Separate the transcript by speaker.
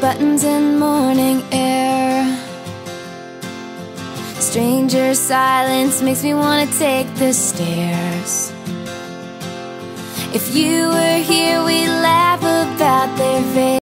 Speaker 1: buttons and morning air. Stranger silence makes me wanna take the stairs. If you were here, we'd laugh about their